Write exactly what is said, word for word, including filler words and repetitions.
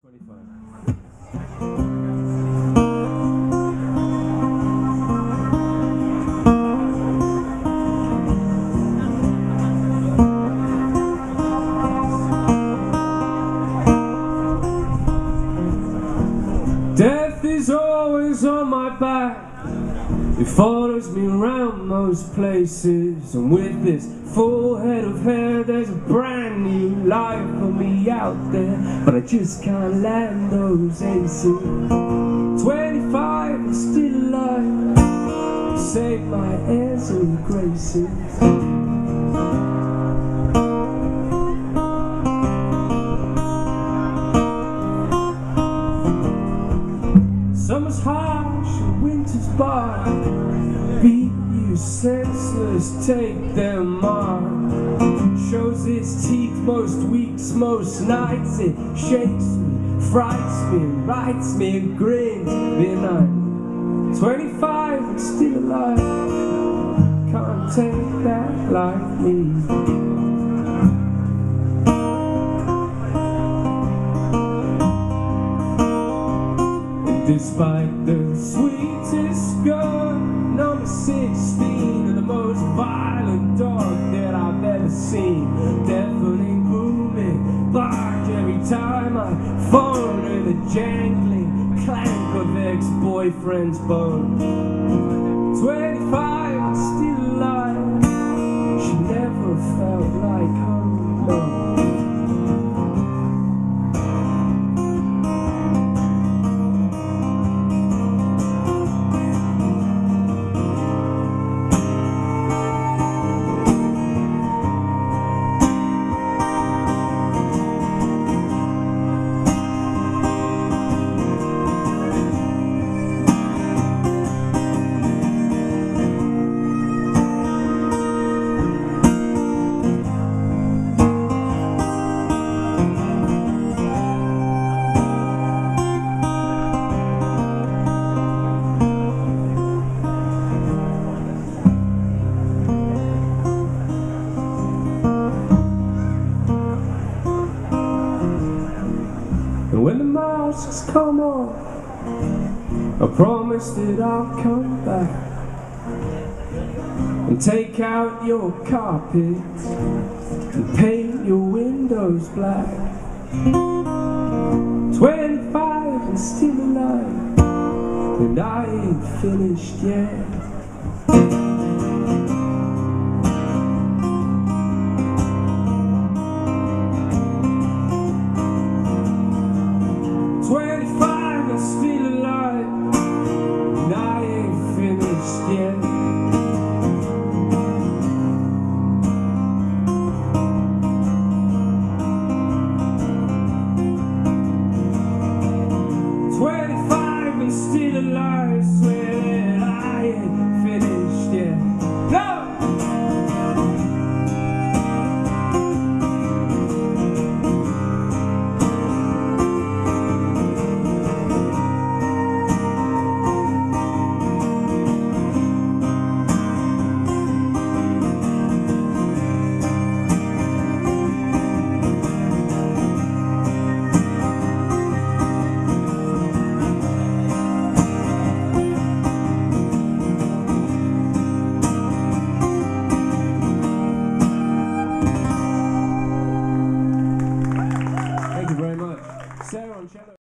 Death is always on my back. It follows me around most places, and with this full head of hair there's a brand new life for me out there, but I just can't land those aces. Twenty-five and still alive, save my airs and graces. Summer's harsh and winter's bark, beat you senseless, take their mark. Shows its teeth most weeks, most nights. It shakes me, frights me, writes me a grin. Then I'm twenty-five and still alive, can't take that like me. Despite the sweetest girl, number sixteen, and the most violent dog that I've ever seen. Deafening, booming, bark every time I phone her, the jangling clank of ex-boyfriend's bone. Twenty-five and still alive, she never felt like home alone. And when the masks come off, I promise that I'll come back and take out your carpets and paint your windows black. Twenty-five and still alive, and I ain't finished yet. Twenty-five and still alive, and I ain't finished yet. Twenty-five and still alive, swear that I ain't finished yet. No! Thank you very much. Sarah on cello.